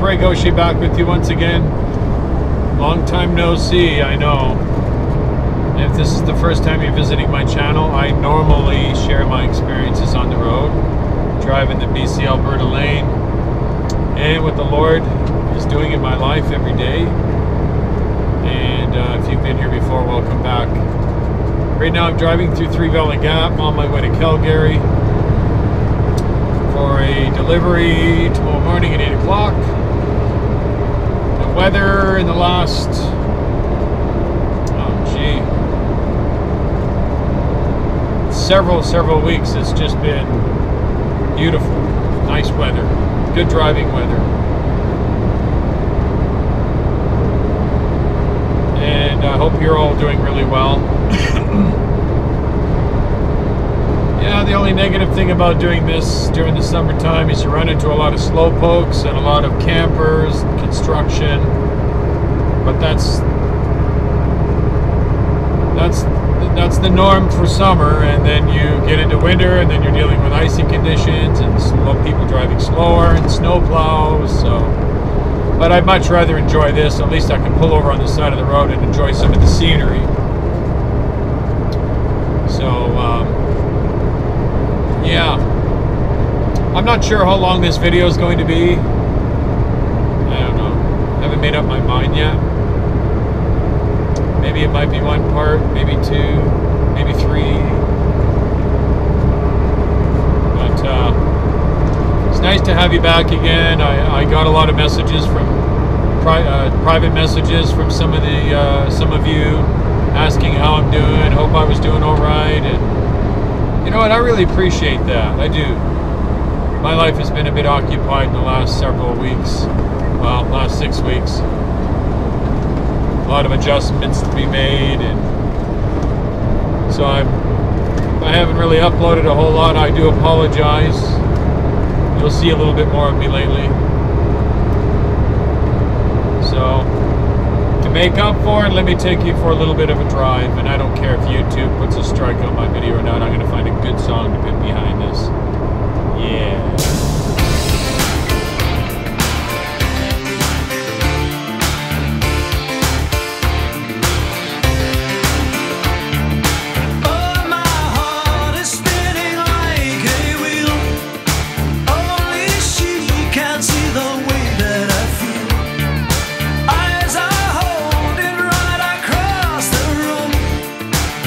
Ray Gaucher back with you once again. Long time no see, I know. If this is the first time you're visiting my channel, I normally share my experiences on the road, driving the BC Alberta lane, and what the Lord is doing in my life every day. And if you've been here before, welcome back. Right now I'm driving through Three Valley Gap on my way to Calgary for a delivery tomorrow morning at 8 o'clock. The weather in the last, several weeks, it's just been beautiful. Nice weather. Good driving weather. And I hope you're all doing really well. Yeah, the only negative thing about doing this during the summertime is you run into a lot of slowpokes and a lot of campers, construction. But that's the norm for summer, and then you get into winter, and then you're dealing with icy conditions and people driving slower and snow plows. So, but I'd much rather enjoy this. At least I can pull over on the side of the road and enjoy some of the scenery. So, yeah, I'm not sure how long this video is going to be. I don't know. I haven't made up my mind yet. Maybe it might be one part, maybe two, maybe three. But it's nice to have you back again. I got a lot of messages from private messages from some of you asking how I'm doing. Hope I was doing all right, and you know what? I really appreciate that. I do. My life has been a bit occupied in the last several weeks. Well, last 6 weeks. A lot of adjustments to be made, and so I haven't really uploaded a whole lot. I do apologize. You'll see a little bit more of me lately. So to make up for it, let me take you for a little bit of a drive, and I don't care if YouTube puts a strike on my video or not. I'm going to find a good song to put behind this. Yeah.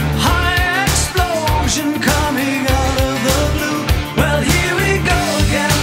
Coming out of the blue. Well, here we go again.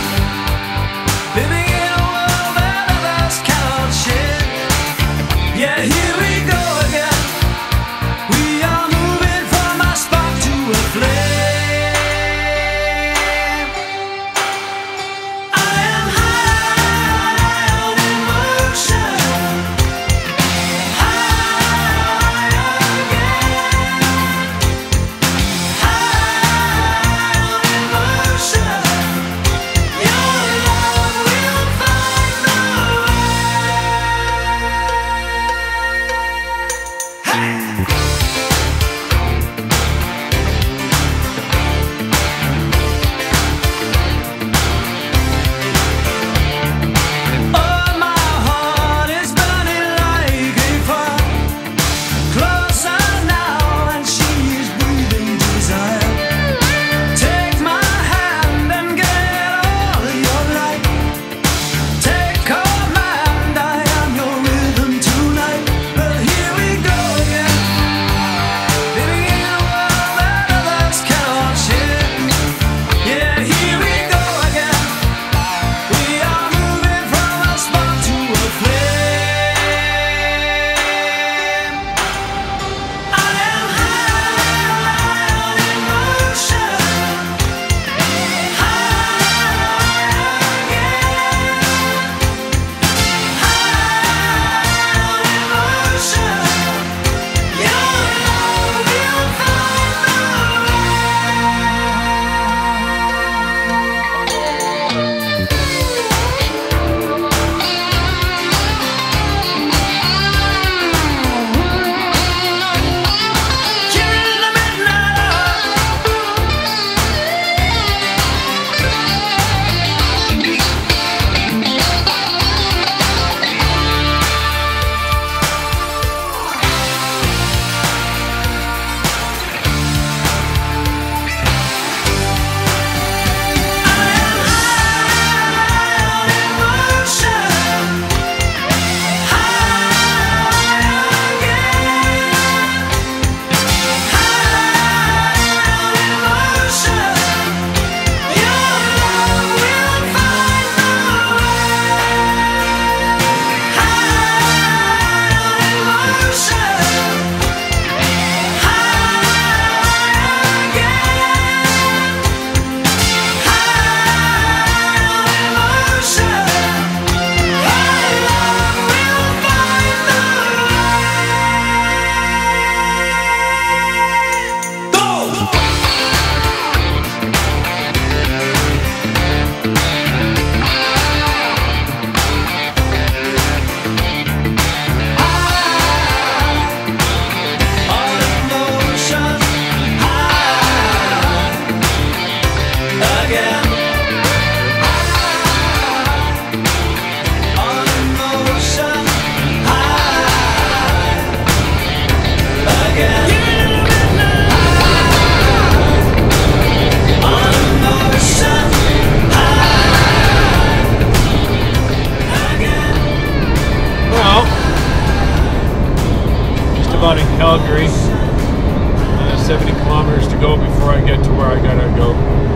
Calgary. 70 kilometers to go before I get to where I gotta go.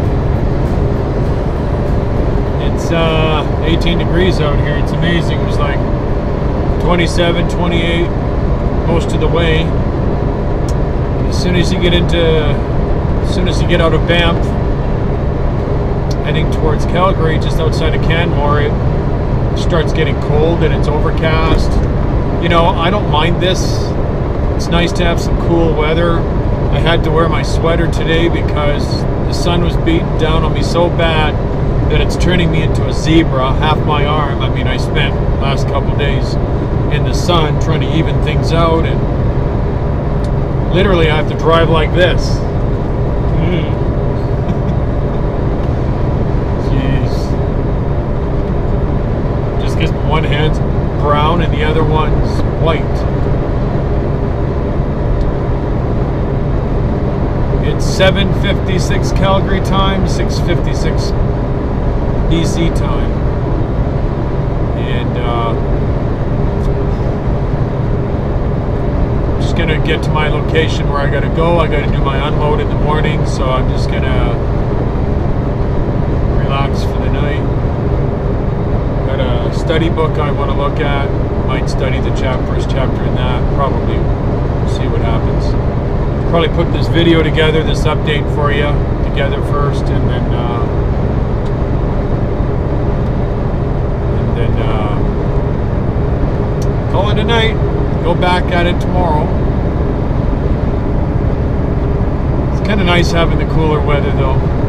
It's 18 degrees out here. It's amazing. It was like 27, 28 most of the way. As soon as you get out of Banff, heading towards Calgary, just outside of Canmore, it starts getting cold and it's overcast. You know, I don't mind this. It's nice to have some cool weather. I had to wear my sweater today because the sun was beating down on me so bad that it's turning me into a zebra, half my arm. I mean, I spent the last couple of days in the sun trying to even things out, and literally I have to drive like this. Jeez. Just because one hand's brown and the other one's white. It's 7:56 Calgary time, 6:56 BC time, and I'm just gonna get to my location where I gotta go. I gotta do my unload in the morning, so I'm just gonna relax for the night. Got a study book I want to look at. Might study the first chapter in that. Probably see what happens. Probably put this video together, this update for you together first, and then call it a night. Go back at it tomorrow. It's kind of nice having the cooler weather though.